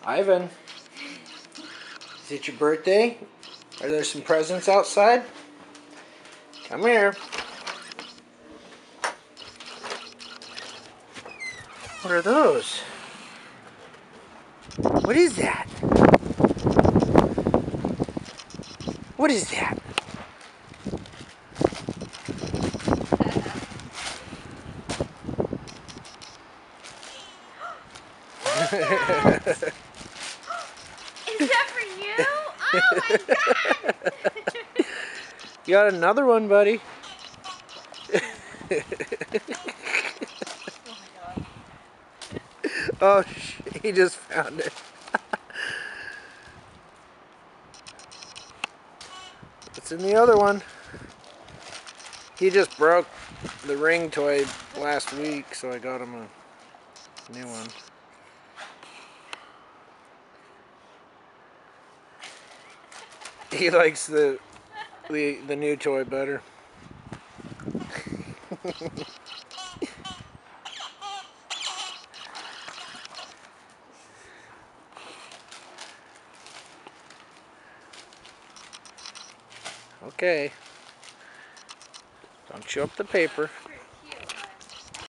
Ivan, is it your birthday? Are there some presents outside? Come here. What are those? What is that? What is that? Is that for you? Oh my god! You got another one, buddy. Oh my god. Oh, he just found it. What's in the other one? He just broke the ring toy last week, so I got him a new one. He likes the new toy better. Okay. Don't chew up the paper.